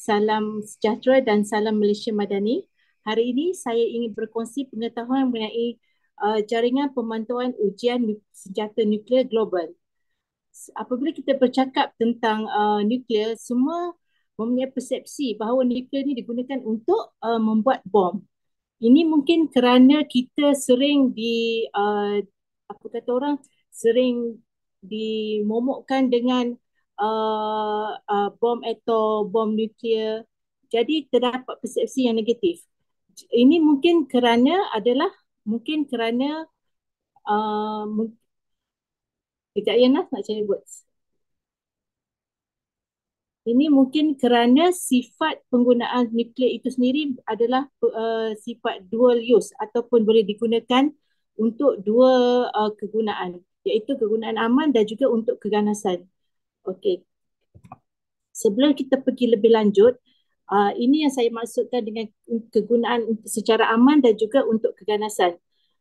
salam sejahtera dan salam Malaysia Madani. Hari ini saya ingin berkongsi pengetahuan mengenai jaringan pemantauan ujian senjata nuklear global. Apabila kita bercakap tentang nuklear, semua mempunyai persepsi bahawa nuklear ini digunakan untuk membuat bom. Ini mungkin kerana kita sering apa kata orang, sering dimomokkan dengan bom atom, bom nuklear. Jadi terdapat persepsi yang negatif. Ini mungkin kerana uh, kejap ya Nas, nak cari words. Ini mungkin kerana sifat penggunaan nuklear itu sendiri adalah sifat dual use ataupun boleh digunakan untuk dua kegunaan, iaitu kegunaan aman dan juga untuk keganasan. Okey. Sebelum kita pergi lebih lanjut, ini yang saya maksudkan dengan kegunaan secara aman dan juga untuk keganasan.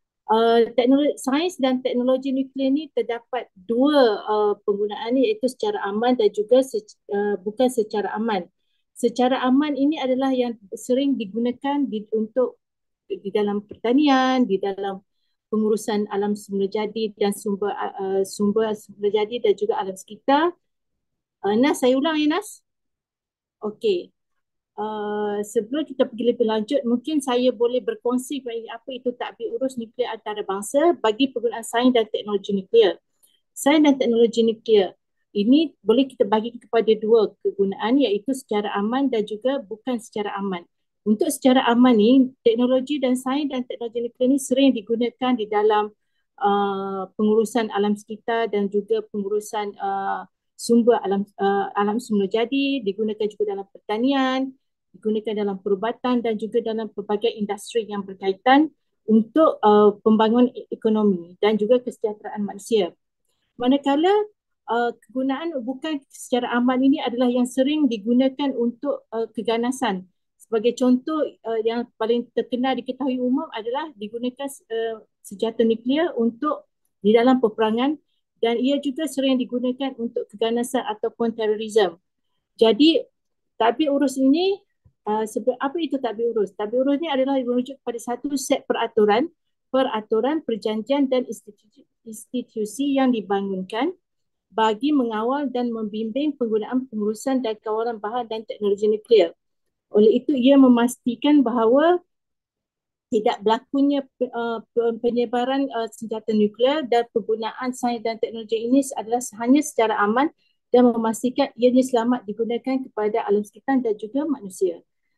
Sains dan teknologi nuklear ni terdapat dua penggunaan, iaitu secara aman dan juga bukan secara aman. Secara aman ini adalah yang sering digunakan untuk di dalam pertanian, di dalam pengurusan alam semula jadi dan sumber semula jadi dan juga alam sekitar. Nas, saya ulang ya Nas. Okey. Sebelum kita pergi lebih lanjut, mungkin saya boleh berkongsi mengenai apa itu tadbir urus nuklear antarabangsa bagi penggunaan sains dan teknologi nuklear. Sains dan teknologi nuklear ini boleh kita bagi kepada dua kegunaan, iaitu secara aman dan juga bukan secara aman. Untuk secara aman ni, teknologi dan sains dan teknologi nuklear ni sering digunakan di dalam pengurusan alam sekitar dan juga pengurusan sumber alam semula jadi, digunakan juga dalam pertanian, digunakan dalam perubatan dan juga dalam pelbagai industri yang berkaitan untuk pembangunan ekonomi dan juga kesejahteraan manusia. Manakala kegunaan bukan secara aman ini adalah yang sering digunakan untuk keganasan. Sebagai contoh yang paling terkenal diketahui umum adalah digunakan senjata nuklear untuk di dalam peperangan, dan ia juga sering digunakan untuk keganasan ataupun terorisme. Jadi tadbir urus ini, apa itu tadbir urus? Tadbir urus ini adalah merujuk kepada satu set peraturan, perjanjian dan institusi yang dibangunkan bagi mengawal dan membimbing penggunaan, pengurusan dan kawalan bahan dan teknologi nuklear. Oleh itu, ia memastikan bahawa tidak berlakunya penyebaran senjata nuklear dan penggunaan sains dan teknologi ini adalah hanya secara aman dan memastikan ianya selamat digunakan kepada alam sekitar dan juga manusia.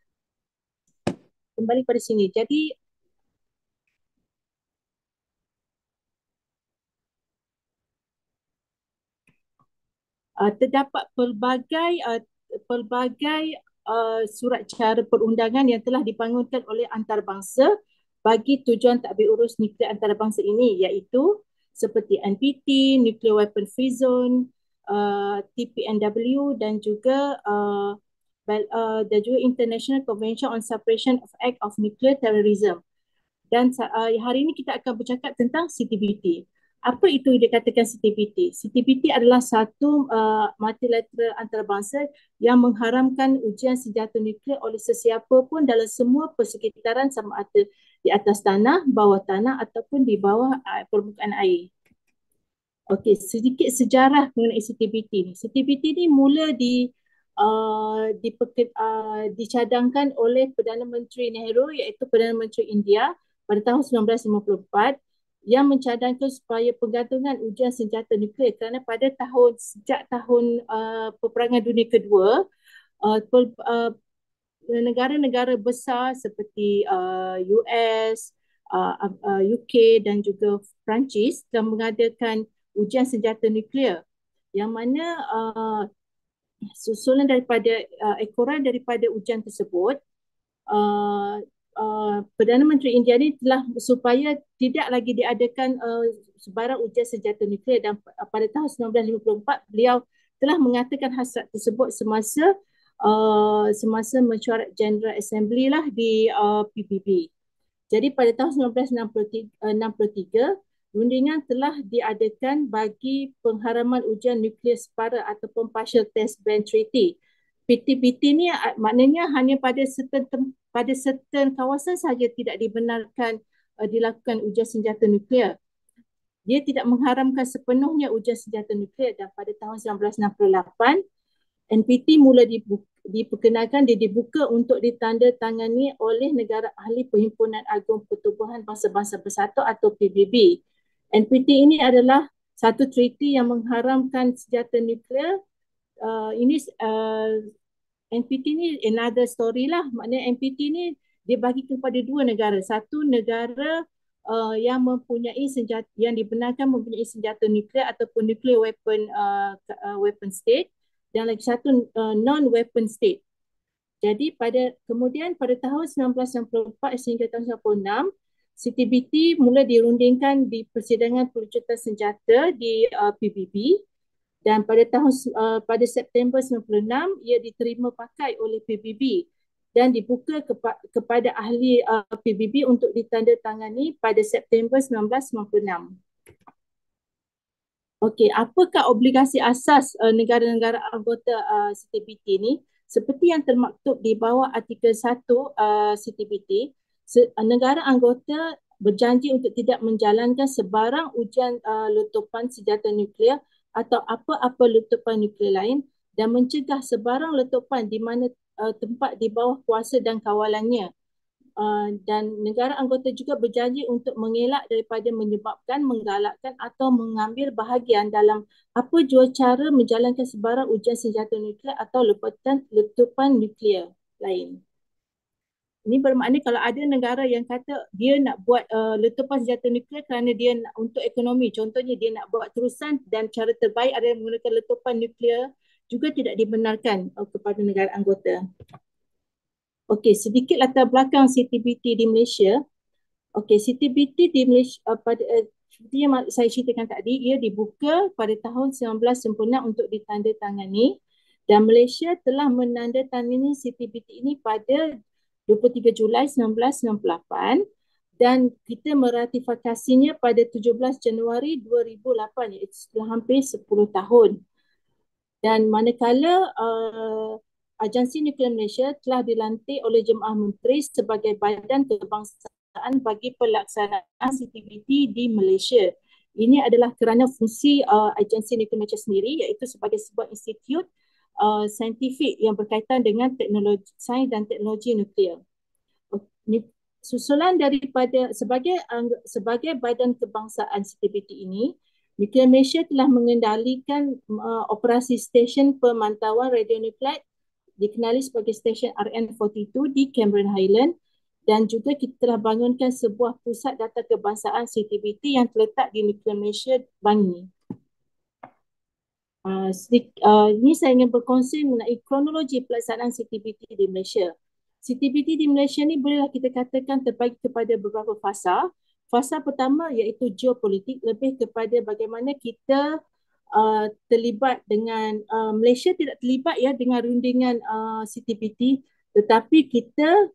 Kembali pada sini. Jadi terdapat pelbagai surat cara perundangan yang telah dibangunkan oleh antarabangsa bagi tujuan tadbir urus nuklear antarabangsa ini, iaitu seperti NPT, Nuclear Weapon Free Zone, TPNW dan juga International Convention on Suppression of Act of Nuclear Terrorism. Dan hari ini kita akan bercakap tentang CTBT. Apa itu dikatakan CTBT? CTBT adalah satu multilateral antarabangsa yang mengharamkan ujian senjata nuklear oleh sesiapa pun dalam semua persekitaran, sama ada di atas tanah, bawah tanah ataupun di bawah permukaan air. Okey, sedikit sejarah mengenai CTBT ni. CTBT ni mula dicadangkan oleh Perdana Menteri Nehru, iaitu Perdana Menteri India pada tahun 1954, yang mencadangkan supaya penggantungan ujian senjata nuklear, kerana sejak tahun peperangan dunia kedua, negara-negara besar seperti US, UK dan juga Perancis telah mengadakan ujian senjata nuklear, yang mana susulan daripada ekoran daripada ujian tersebut, Perdana Menteri India ni telah supaya tidak lagi diadakan sebarang ujian senjata nuklear, dan pada tahun 1954 beliau telah mengatakan hasrat tersebut semasa mesyuarat General Assembly lah di PBB. Jadi pada tahun 1963 rundingan telah diadakan bagi pengharaman ujian nuklear separa ataupun Partial Test Ban Treaty. PT-PT ni maknanya hanya pada certain kawasan sahaja tidak dibenarkan dilakukan ujian senjata nuklear. Dia tidak mengharamkan sepenuhnya ujian senjata nuklear, dan pada tahun 1968 NPT mula diperkenalkan, dia dibuka untuk ditandatangani oleh negara ahli Perhimpunan Agung Pertubuhan Bangsa-Bangsa Bersatu atau PBB. NPT ini adalah satu treaty yang mengharamkan senjata nuklear. NPT ni another story lah. Maknanya NPT ni dia bagi kepada dua negara. Satu negara yang mempunyai senjata, yang dibenarkan mempunyai senjata nuklear ataupun nuclear weapon state, dan lagi satu non-weapon state. Jadi kemudian pada tahun 1994 sehingga tahun 1996, CTBT mula dirundingkan di persidangan pelucutan senjata di PBB, dan pada September 96 ia diterima pakai oleh PBB dan dibuka kepada ahli PBB untuk ditandatangani pada September 1996. Okey, apakah obligasi asas negara-negara anggota CTBT ni? Seperti yang termaktub di bawah artikel 1 CTBT, negara anggota berjanji untuk tidak menjalankan sebarang ujian letupan senjata nuklear atau apa-apa letupan nuklear lain, dan mencegah sebarang letupan di mana tempat di bawah kuasa dan kawalannya. Dan negara anggota juga berjanji untuk mengelak daripada menyebabkan, menggalakkan atau mengambil bahagian dalam apa jua cara menjalankan sebarang ujian senjata nuklear atau letupan nuklear lain. Ini bermakna kalau ada negara yang kata dia nak buat letupan senjata nuklear kerana dia nak untuk ekonomi, contohnya dia nak buat terusan dan cara terbaik adalah menggunakan letupan nuklear, juga tidak dibenarkan kepada negara anggota. Okey, sedikit latar belakang CTBT di Malaysia. Okey, CTBT di Malaysia seperti yang saya ceritakan tadi, ia dibuka pada tahun 1996 untuk ditandatangani, dan Malaysia telah menandatangani CTBT ini pada 23 Julai 1998 dan kita meratifikasinya pada 17 Januari 2008, iaitu setelah hampir 10 tahun. Dan manakala Agensi Nuklear Malaysia telah dilantik oleh Jemaah Menteri sebagai badan kebangsaan bagi pelaksanaan CTBT di Malaysia. Ini adalah kerana fungsi Agensi Nuklear Malaysia sendiri, iaitu sebagai sebuah institut saintifik yang berkaitan dengan teknologi sains dan teknologi nuklear. Susulan daripada sebagai badan kebangsaan CTBT ini, Nuklear Malaysia telah mengendalikan operasi stesen pemantauan radionukleid dikenali sebagai stesen RN42 di Cameron Highland, dan juga kita telah bangunkan sebuah pusat data kebangsaan CTBT yang terletak di Nuklear Malaysia Bangi. Ini saya ingin berkongsi mengenai kronologi pelaksanaan CTBT di Malaysia. CTBT di Malaysia ni bolehlah kita katakan terbagi kepada beberapa fasa. Fasa pertama iaitu geopolitik, lebih kepada bagaimana kita terlibat dengan Malaysia tidak terlibat ya dengan rundingan CTBT, tetapi kita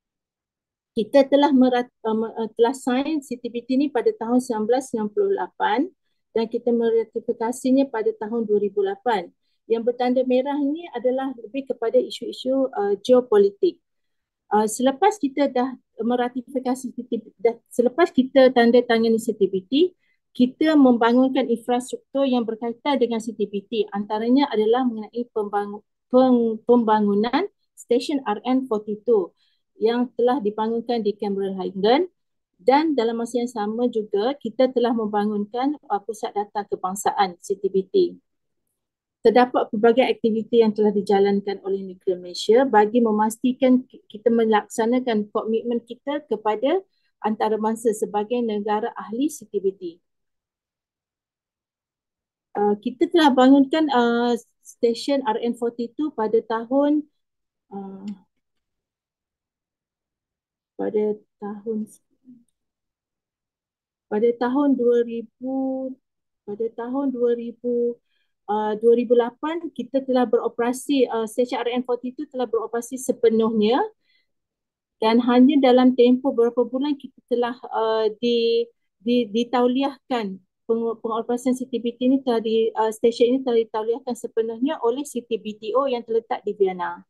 telah sign CTBT ni pada tahun 1998 dan kita meratifikasinya pada tahun 2008. Yang bertanda merah ini adalah lebih kepada isu-isu geopolitik. Selepas kita dah meratifikasi CTBT, selepas kita tanda tangani CTBT, kita membangunkan infrastruktur yang berkaitan dengan CTBT. Antaranya adalah mengenai pembangunan stesen RN42 yang telah dibangunkan di Cameron Highland, dan dalam masa yang sama juga kita telah membangunkan pusat data kebangsaan CTBT. Terdapat pelbagai aktiviti yang telah dijalankan oleh Nuklear Malaysia bagi memastikan kita melaksanakan komitmen kita kepada antarabangsa sebagai negara ahli CTBT. Kita telah bangunkan stesen RN42 pada tahun 2008 kita telah beroperasi, stesen RN42 telah beroperasi sepenuhnya, dan hanya dalam tempoh beberapa bulan kita telah ditauliahkan pengoperasian CTBT ini stesen ini telah ditauliahkan sepenuhnya oleh CTBTO yang terletak di Vienna.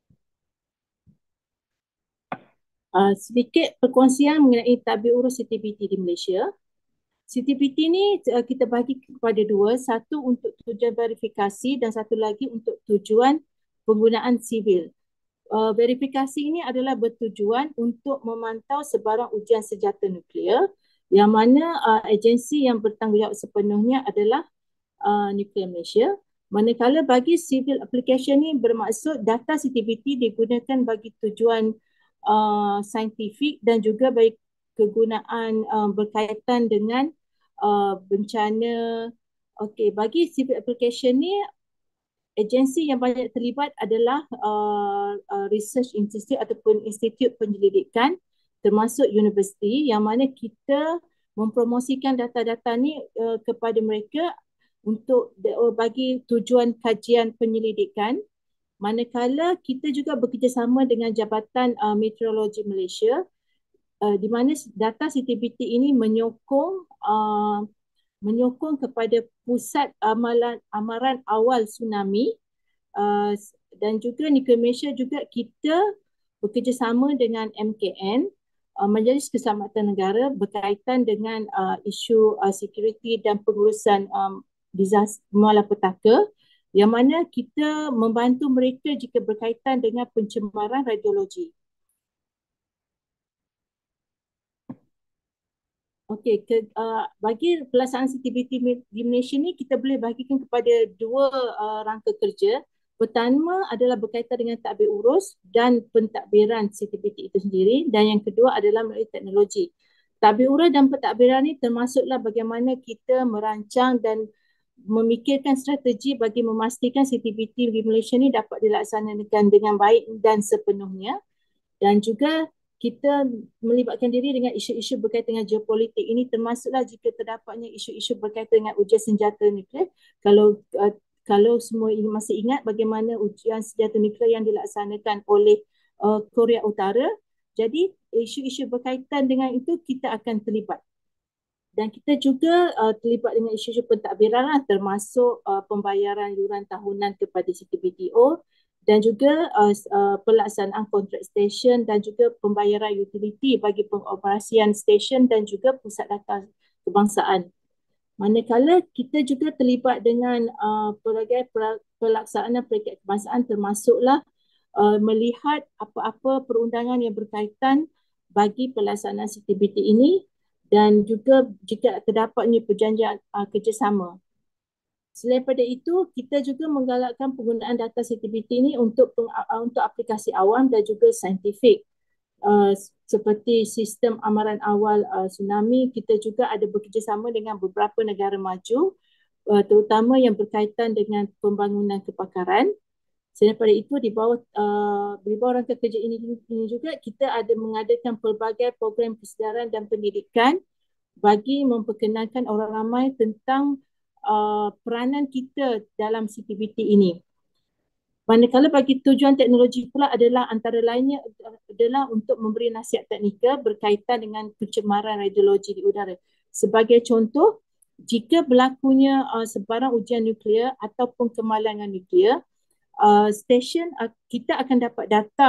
Sedikit perkongsian mengenai tabir urus CTBT di Malaysia. CTBT ni kita bagi kepada dua, satu untuk tujuan verifikasi dan satu lagi untuk tujuan penggunaan sivil. Verifikasi ini adalah bertujuan untuk memantau sebarang ujian senjata nuklear yang mana agensi yang bertanggungjawab sepenuhnya adalah Nuklear Malaysia. Manakala bagi civil application ni bermaksud data CTBT digunakan bagi tujuan saintifik dan juga bagi kegunaan berkaitan dengan bencana. Okey, bagi civil application ni agensi yang banyak terlibat adalah research institute ataupun institut penyelidikan termasuk universiti yang mana kita mempromosikan data-data ni kepada mereka untuk bagi tujuan kajian penyelidikan. Manakala kita juga bekerjasama dengan Jabatan Meteorologi Malaysia di mana data CTBT ini menyokong kepada pusat amaran awal tsunami dan juga Nuklear Malaysia juga kita bekerjasama dengan MKN Majlis Keselamatan Negara berkaitan dengan isu security dan pengurusan disaster malapetaka yang mana kita membantu mereka jika berkaitan dengan pencemaran radiologi. Okey, bagi pelaksanaan CTBT di Malaysia ni kita boleh bagikan kepada dua rangka kerja. Pertama adalah berkaitan dengan tadbir urus dan pentadbiran CTBT itu sendiri dan yang kedua adalah melalui teknologi. Tadbir urus dan pentadbiran ni termasuklah bagaimana kita merancang dan memikirkan strategi bagi memastikan CTBT di Malaysia ni dapat dilaksanakan dengan baik dan sepenuhnya dan juga kita melibatkan diri dengan isu-isu berkaitan dengan geopolitik ini termasuklah jika terdapatnya isu-isu berkaitan dengan ujian senjata nuklear. Kalau semua ini masih ingat bagaimana ujian senjata nuklear yang dilaksanakan oleh Korea Utara, jadi isu-isu berkaitan dengan itu kita akan terlibat. Dan kita juga terlibat dengan isu-isu pentadbiran lah, termasuk pembayaran yuran tahunan kepada CTBTO dan juga pelaksanaan kontrak stesen dan juga pembayaran utility bagi pengoperasian stesen dan juga pusat data kebangsaan. Manakala kita juga terlibat dengan pelbagai pelaksanaan peringkat kebangsaan termasuklah melihat apa-apa perundangan yang berkaitan bagi pelaksanaan CTBT ini dan juga jika terdapatnya perjanjian kerjasama. Selain daripada itu, kita juga menggalakkan penggunaan data CTBT ini untuk aplikasi awam dan juga saintifik. Seperti sistem amaran awal tsunami, kita juga ada bekerjasama dengan beberapa negara maju, terutama yang berkaitan dengan pembangunan kepakaran. Selain daripada itu, di bawah rangka kerja ini juga, kita ada mengadakan pelbagai program kesedaran dan pendidikan bagi memperkenalkan orang ramai tentang peranan kita dalam CTBT ini. Manakala bagi tujuan teknologi pula adalah antara lainnya adalah untuk memberi nasihat teknikal berkaitan dengan pencemaran radiologi di udara. Sebagai contoh, jika berlakunya sebarang ujian nuklear ataupun kemalangan nuklear, stesen kita akan dapat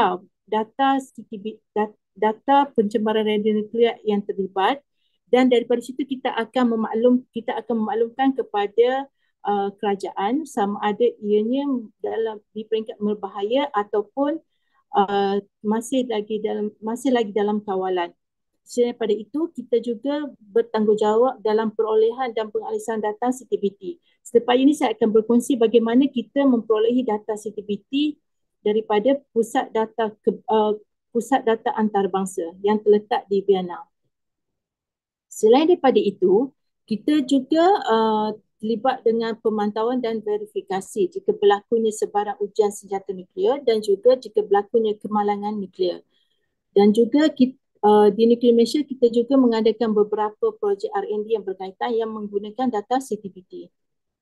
data pencemaran radionuklear yang terlibat dan daripada situ kita akan memaklumkan kepada kerajaan sama ada ianya di peringkat berbahaya ataupun masih lagi dalam kawalan. Selain daripada itu, kita juga bertanggungjawab dalam perolehan dan pengalisan data CTBT. Selepas ini saya akan berkongsi bagaimana kita memperolehi data CTBT daripada pusat data antarabangsa yang terletak di Vienna. Selain daripada itu, kita juga terlibat dengan pemantauan dan verifikasi jika berlakunya sebarang ujian senjata nuklear dan juga jika berlakunya kemalangan nuklear. Dan juga di Nuklear Malaysia kita juga mengadakan beberapa projek R&D yang berkaitan yang menggunakan data CTBT.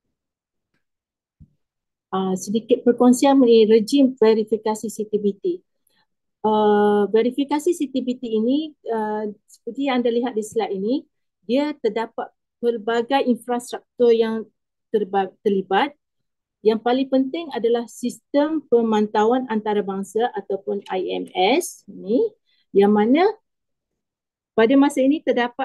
Sedikit perkongsian mengenai rejim verifikasi CTBT. Verifikasi CTBT ini seperti yang anda lihat di slide ini, dia terdapat pelbagai infrastruktur yang terlibat. Yang paling penting adalah sistem pemantauan antarabangsa ataupun IMS ni, yang mana pada masa ini terdapat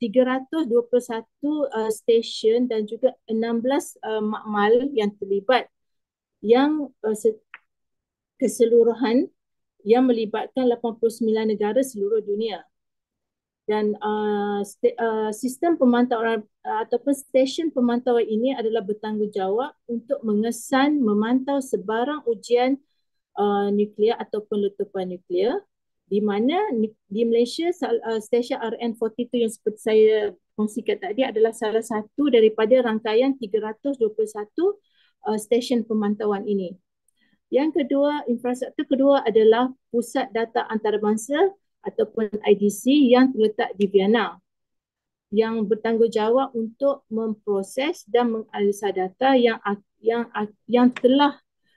321 stesen dan juga 16 makmal yang terlibat, yang keseluruhan yang melibatkan 89 negara seluruh dunia. Dan sistem pemantauan ataupun stesen pemantauan ini adalah bertanggungjawab untuk mengesan, memantau sebarang ujian nuklear ataupun letupan nuklear, di mana di Malaysia stesen RN42 yang seperti saya kongsikan tadi adalah salah satu daripada rangkaian 321 stesen pemantauan ini. Yang kedua, infrastruktur kedua adalah Pusat Data Antarabangsa ataupun IDC yang terletak di Vienna, yang bertanggungjawab untuk memproses dan menganalisa data yang telah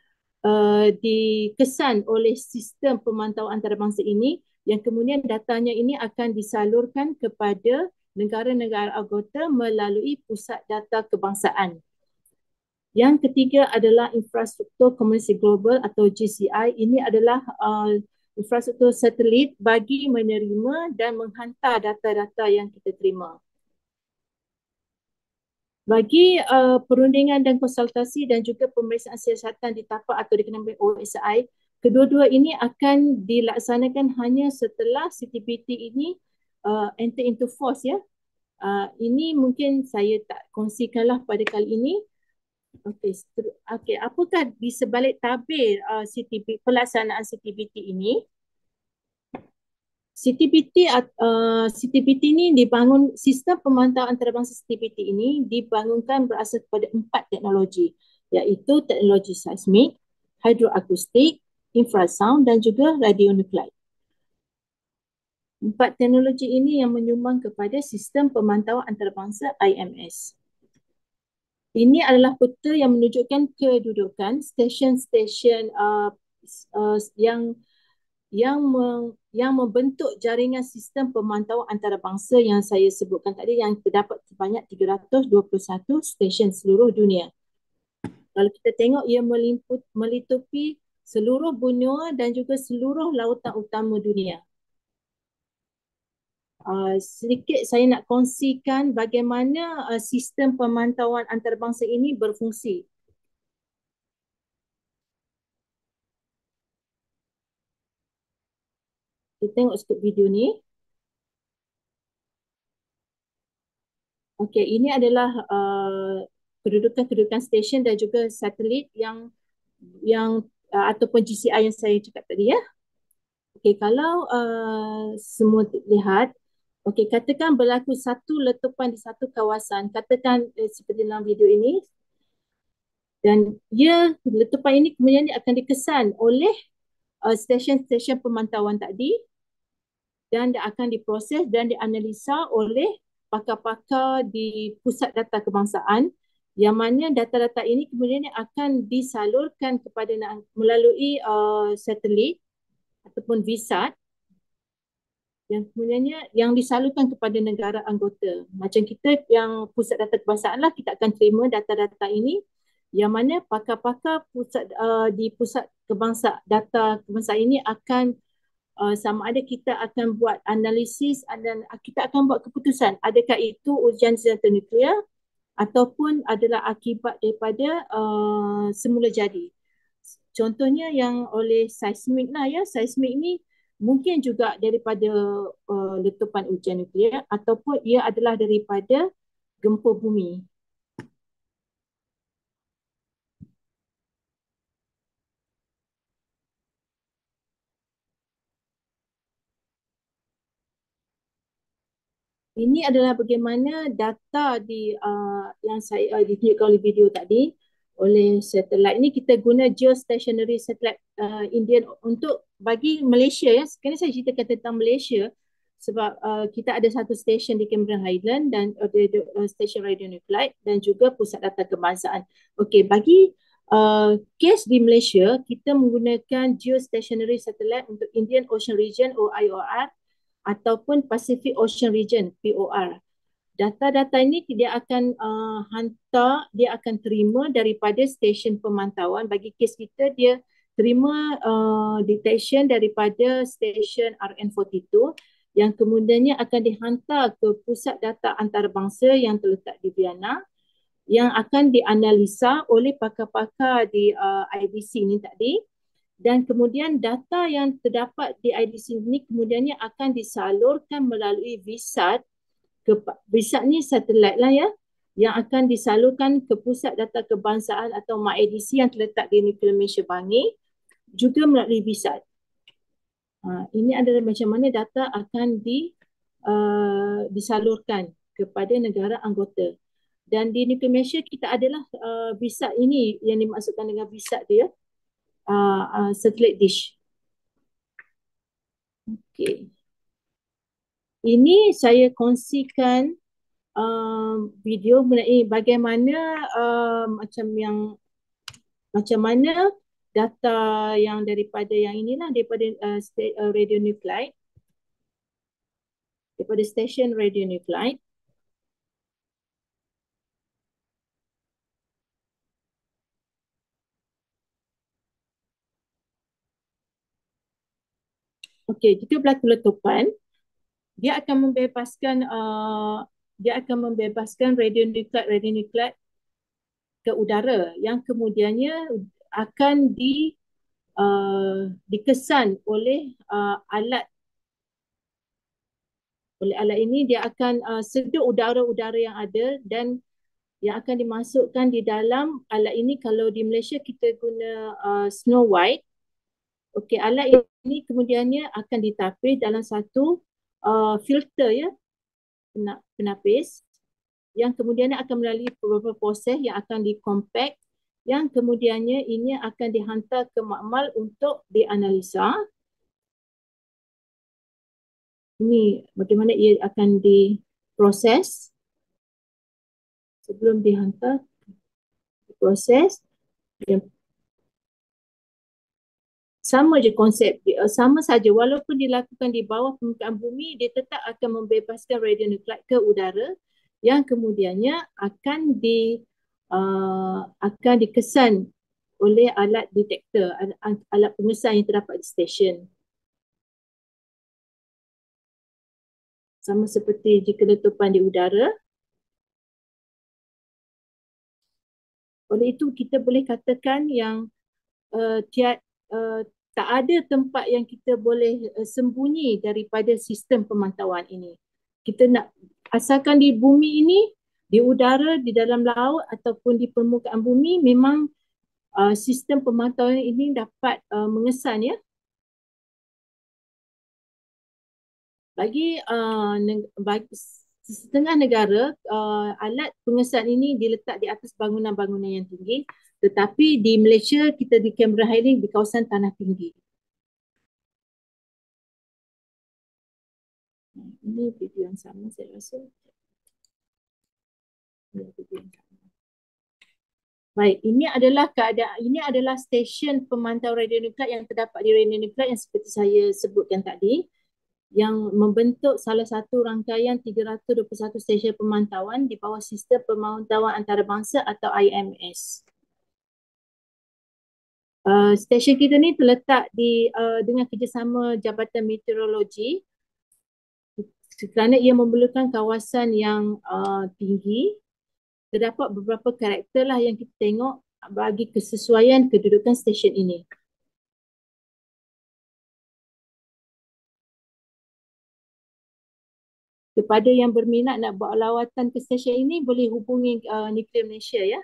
dikesan oleh sistem pemantauan antarabangsa ini, yang kemudian datanya ini akan disalurkan kepada negara-negara anggota melalui Pusat Data Kebangsaan. Yang ketiga adalah infrastruktur komunikasi global atau GCI. Ini adalah infrastruktur satelit bagi menerima dan menghantar data-data yang kita terima. Bagi perundingan dan konsultasi dan juga pemeriksaan siasatan di tapak atau dikenali OSI, kedua-dua ini akan dilaksanakan hanya setelah CTBT ini enter into force, ya. Ini mungkin saya tak kongsikanlah pada kali ini. Okey, apakah di sebalik tabir pelaksanaan CTBT ini? CTBT ini dibangun, sistem pemantauan antarabangsa CTBT ini dibangunkan berasas kepada 4 teknologi, iaitu teknologi seismik, hidroakustik, infrasound dan juga radionukleid. 4 teknologi ini yang menyumbang kepada sistem pemantauan antarabangsa IMS. Ini adalah peta yang menunjukkan kedudukan stesen-stesen yang membentuk jaringan sistem pemantauan antarabangsa yang saya sebutkan tadi, yang terdapat sebanyak 321 stesen seluruh dunia. Kalau kita tengok, ia meliputi seluruh benua dan juga seluruh lautan utama dunia. Sedikit saya nak kongsikan bagaimana sistem pemantauan antarabangsa ini berfungsi. Kita tengok sikit video ni. Okey, ini adalah kedudukan-kedudukan stesen dan juga satelit yang ataupun GCI yang saya cakap tadi, ya. Okey, kalau semua lihat, okey, katakan berlaku satu letupan di satu kawasan, katakan seperti dalam video ini, dan letupan ini kemudian akan dikesan oleh stesen-stesen pemantauan tadi, dan dia akan diproses dan dianalisa oleh pakar-pakar di Pusat Data Kebangsaan, yang mana data-data ini kemudian akan disalurkan kepada melalui satelit ataupun VSAT, yang kemudiannya yang disalurkan kepada negara anggota. Macam kita yang Pusat Data Kebangsaan lah, kita akan terima data-data ini, yang mana pakar-pakar di Pusat Data Kebangsaan ini akan sama ada kita akan buat analisis dan kita akan buat keputusan adakah itu ujian senjata nuklear ataupun adalah akibat daripada semula jadi. Contohnya yang oleh seismik lah, ya. Seismik ni mungkin juga daripada letupan ujian nuklear ataupun ia adalah daripada gempa bumi. Ini adalah bagaimana data yang saya ditunjukkan oleh video tadi oleh satelit. Ini kita guna geostationary satellite Indian untuk bagi Malaysia, ya. Sekarang saya ceritakan tentang Malaysia sebab kita ada satu stesen di Cameron Highland dan stesen radionukleid dan juga Pusat Data Kebangsaan. Okey, bagi kes di Malaysia, kita menggunakan geostationary satellite untuk Indian Ocean Region (IOR) ataupun Pacific Ocean Region (POR). Data-data ini dia akan hantar, dia akan terima daripada stesen pemantauan. Bagi kes kita, dia terima detection daripada stesen RN42 yang kemudiannya akan dihantar ke pusat data antarabangsa yang terletak di Vienna, yang akan dianalisa oleh pakar-pakar di IDC ini tadi, dan kemudian data yang terdapat di IDC ini kemudiannya akan disalurkan melalui VSAT. VSAT ni satelit lah ya, yang akan disalurkan ke pusat data kebangsaan atau MAIDC yang terletak di Nuclear Malaysia Bangi, juga melalui VSAT. Ini adalah macam mana data akan disalurkan kepada negara anggota. Dan di Nuclear Malaysia kita adalah VSAT ini yang dimaksudkan dengan VSAT dia, satellite dish. Okey. Ini saya kongsikan video mengenai bagaimana macam mana data yang daripada yang inilah, daripada radionuclide, daripada stesen radionuclide. Okey, jika berlaku letupan, dia akan membebaskan radionuclide ke udara yang kemudiannya akan dikesan oleh alat ini. Dia akan sedut udara-udara yang ada dan yang akan dimasukkan di dalam alat ini. Kalau di Malaysia kita guna Snow White. Okey, alat ini kemudiannya akan ditapis dalam satu filter ya, penapis, yang kemudiannya akan melalui beberapa proses yang akan dikompact, yang kemudiannya ini akan dihantar ke makmal untuk dianalisa. Ini bagaimana ia akan diproses sebelum dihantar, diproses. Sama je konsep dia, sama saja, walaupun dilakukan di bawah permukaan bumi, dia tetap akan membebaskan radionuclide ke udara yang kemudiannya akan dikesan oleh alat detektor, alat pengesan yang terdapat di stesen. Sama seperti jika letupan di udara. Oleh itu kita boleh katakan yang tak ada tempat yang kita boleh sembunyi daripada sistem pemantauan ini. Kita nak, asalkan di bumi ini, di udara, di dalam laut ataupun di permukaan bumi, memang sistem pemantauan ini dapat mengesan ya. Bagi setengah negara, alat pengesan ini diletak di atas bangunan-bangunan yang tinggi. Tetapi di Malaysia kita di Canberra Highlands di kawasan tanah tinggi. Ini video yang sama saya rasa. Baik, ini adalah keadaan, ini adalah stesen pemantau radionuclide yang terdapat di radionuclide yang seperti saya sebutkan tadi, yang membentuk salah satu rangkaian 321 stesen pemantauan di bawah sistem pemantauan antarabangsa atau IMS. Stesen kita ni terletak dengan kerjasama Jabatan Meteorologi kerana ia memerlukan kawasan yang tinggi. Terdapat beberapa karakter lah yang kita tengok bagi kesesuaian kedudukan stesen ini. Kepada yang berminat nak buat lawatan ke stesen ini, boleh hubungi Nuclear Malaysia ya.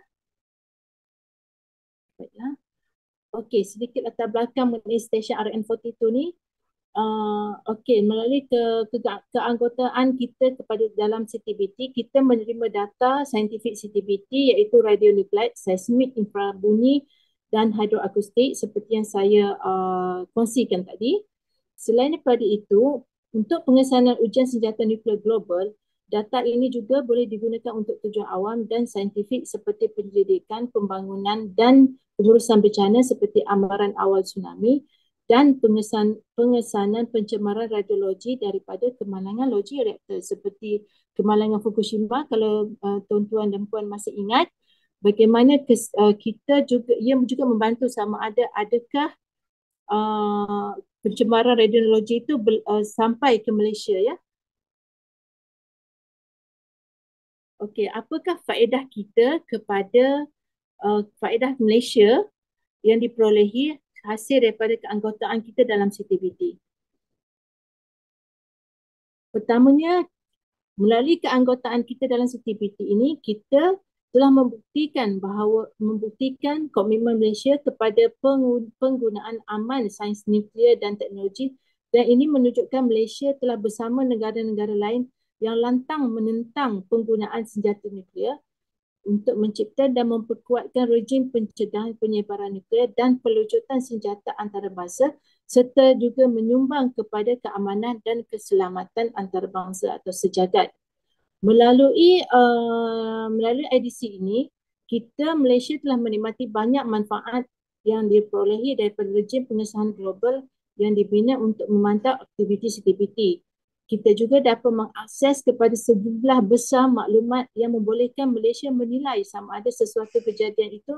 Baiklah. Okey, sedikit latar belakang mengenai stesen RN42 ni. Okey, melalui keanggotaan kita kepada dalam CTBT, kita menerima data saintifik CTBT iaitu radionuclide, seismik, infrabunyi dan hidroakustik seperti yang saya kongsikan tadi. Selain daripada itu, untuk pengesanan ujian senjata nuklear global, data ini juga boleh digunakan untuk tujuan awam dan saintifik seperti penyelidikan, pembangunan dan pengurusan bencana seperti amaran awal tsunami dan pengesanan pencemaran radiologi daripada kemalangan logi reaktor seperti kemalangan Fukushima, kalau tuan-tuan dan puan masih ingat, bagaimana kita juga, ia juga membantu sama adakah pencemaran radiologi itu sampai ke Malaysia, ya. Okey, apakah faedah kita kepada faedah Malaysia yang diperolehi hasil daripada keanggotaan kita dalam CTBT? Pertamanya, melalui keanggotaan kita dalam CTBT ini, kita telah membuktikan komitmen Malaysia kepada penggunaan aman sains nuklear dan teknologi, dan ini menunjukkan Malaysia telah bersama negara-negara lain yang lantang menentang penggunaan senjata nuklear untuk mencipta dan memperkuatkan rejim pencegahan penyebaran nuklear dan pelucutan senjata antarabangsa, serta juga menyumbang kepada keamanan dan keselamatan antarabangsa atau sejagat. Melalui IDC ini, kita Malaysia telah menikmati banyak manfaat yang diperolehi daripada rejim pengesahan global yang dibina untuk memantau aktiviti CTBT. Kita juga dapat mengakses kepada sejumlah besar maklumat yang membolehkan Malaysia menilai sama ada sesuatu kejadian itu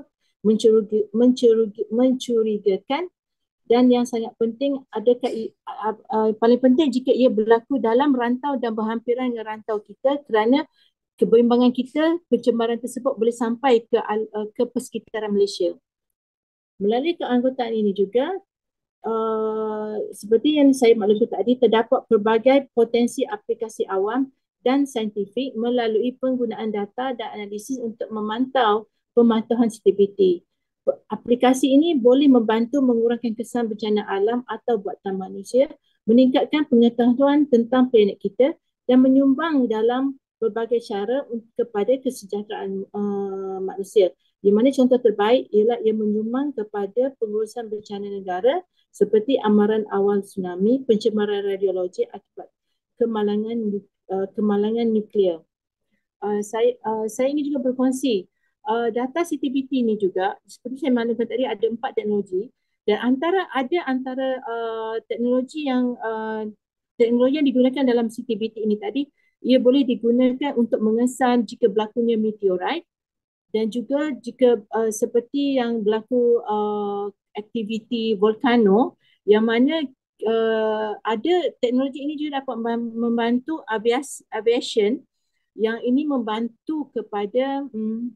mencurigakan, dan yang sangat penting, paling penting jika ia berlaku dalam rantau dan berhampiran dengan rantau kita, kerana kebeimbangan kita, pencemaran tersebut boleh sampai ke persekitaran Malaysia. Melalui keanggotaan ini juga, seperti yang saya maklumkan tadi, terdapat pelbagai potensi aplikasi awam dan saintifik melalui penggunaan data dan analisis untuk memantau pemantauan CTBT. Aplikasi ini boleh membantu mengurangkan kesan bencana alam atau buatan manusia, meningkatkan pengetahuan tentang planet kita dan menyumbang dalam berbagai cara kepada kesejahteraan manusia. Di mana contoh terbaik ialah ia menyumbang kepada pengurusan bencana negara seperti amaran awal tsunami, pencemaran radiologi akibat kemalangan nuklear. Saya ingin juga berkongsi data CTBT ini juga, seperti saya maklumkan tadi, ada 4 teknologi, dan antara teknologi yang digunakan dalam CTBT ini tadi, ia boleh digunakan untuk mengesan jika berlakunya meteorit, dan juga jika seperti yang berlaku aktiviti volcano, yang mana ada teknologi ini juga dapat membantu aviation, yang ini membantu kepada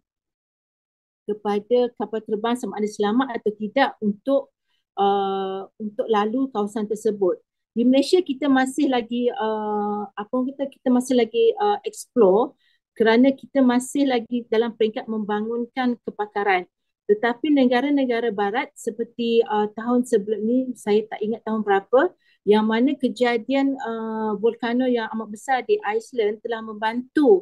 kapal terbang sama ada selamat atau tidak untuk lalu kawasan tersebut. Di Malaysia kita masih lagi kita masih lagi explore, kerana kita masih lagi dalam peringkat membangunkan kepakaran. Tetapi negara-negara barat seperti tahun sebelum ni, saya tak ingat tahun berapa, yang mana kejadian volcano yang amat besar di Iceland telah membantu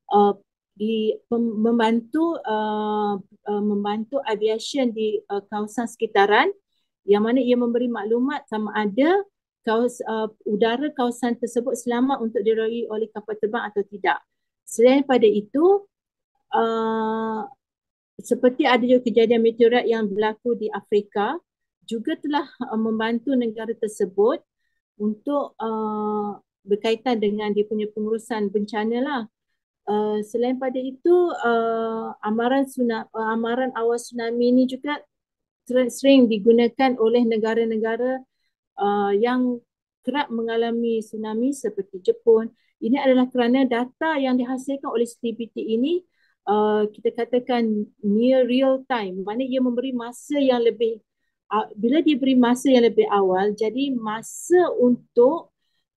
membantu aviation di kawasan sekitaran, yang mana ia memberi maklumat sama ada udara kawasan tersebut selamat untuk dilalui oleh kapal terbang atau tidak. Selain pada itu, seperti ada juga kejadian meteorit yang berlaku di Afrika, juga telah membantu negara tersebut untuk berkaitan dengan dia punya pengurusan bencana lah. Selain pada itu, amaran awal tsunami ini juga sering digunakan oleh negara-negara yang kerap mengalami tsunami seperti Jepun. Ini adalah kerana data yang dihasilkan oleh CTBT ini kita katakan near real time, maknanya ia memberi masa yang lebih, bila dia beri masa yang lebih awal, jadi masa untuk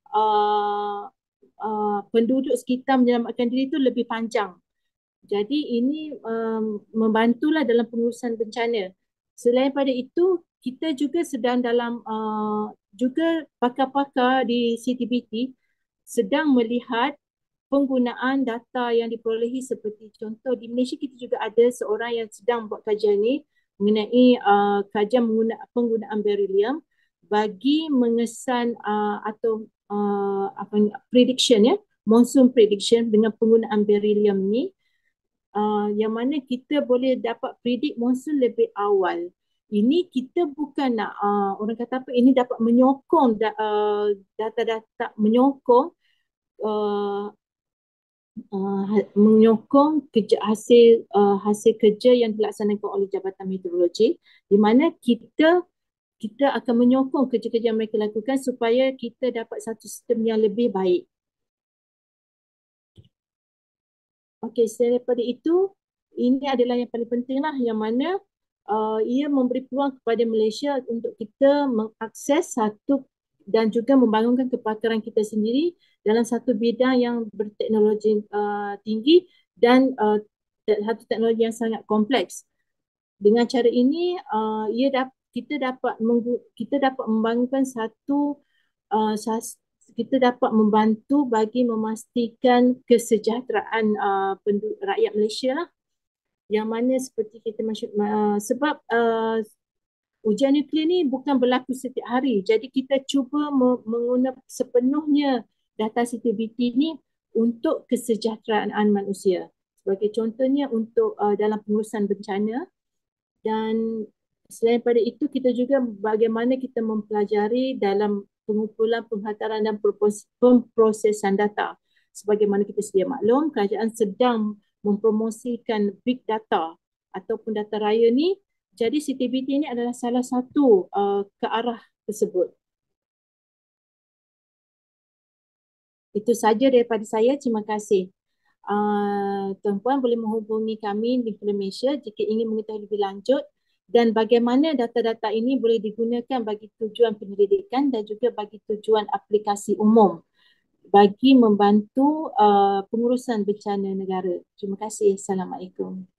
penduduk sekitar menyelamatkan diri itu lebih panjang. Jadi ini membantulah dalam pengurusan bencana. Selain pada itu, kita juga sedang dalam juga pakar-pakar di CTBT sedang melihat penggunaan data yang diperolehi, seperti contoh di Malaysia kita juga ada seorang yang sedang buat kajian ni mengenai kajian penggunaan beryllium bagi mengesan atau prediction, ya, monsoon prediction dengan penggunaan beryllium ni, yang mana kita boleh dapat predik monsoon lebih awal. Ini kita bukan nak orang kata apa, ini dapat menyokong data-data, menyokong menyokong hasil kerja yang dilaksanakan oleh Jabatan Meteorologi, di mana kita akan menyokong kerja-kerja yang mereka lakukan supaya kita dapat satu sistem yang lebih baik. Okey, selain daripada itu, ini adalah yang paling penting lah, yang mana ia memberi peluang kepada Malaysia untuk kita mengakses satu dan juga membangunkan kepakaran kita sendiri dalam satu bidang yang berteknologi tinggi dan satu teknologi yang sangat kompleks. Dengan cara ini, kita dapat membangunkan kita dapat membantu bagi memastikan kesejahteraan rakyat Malaysia lah, yang mana seperti kita sebab ujian nuklear ni bukan berlaku setiap hari, jadi kita cuba menggunakan sepenuhnya data CCTV ni untuk kesejahteraan manusia. Sebagai contohnya untuk dalam pengurusan bencana, dan selain daripada itu kita juga bagaimana kita mempelajari dalam pengumpulan, penghantaran dan pemprosesan data. Sebagaimana kita sedia maklum, kerajaan sedang mempromosikan big data ataupun data raya ni. Jadi CTBT ini adalah salah satu ke arah tersebut. Itu saja daripada saya. Terima kasih. Tuan-puan boleh menghubungi kami di Malaysia jika ingin mengetahui lebih lanjut dan bagaimana data-data ini boleh digunakan bagi tujuan penyelidikan dan juga bagi tujuan aplikasi umum bagi membantu pengurusan bencana negara. Terima kasih. Assalamualaikum.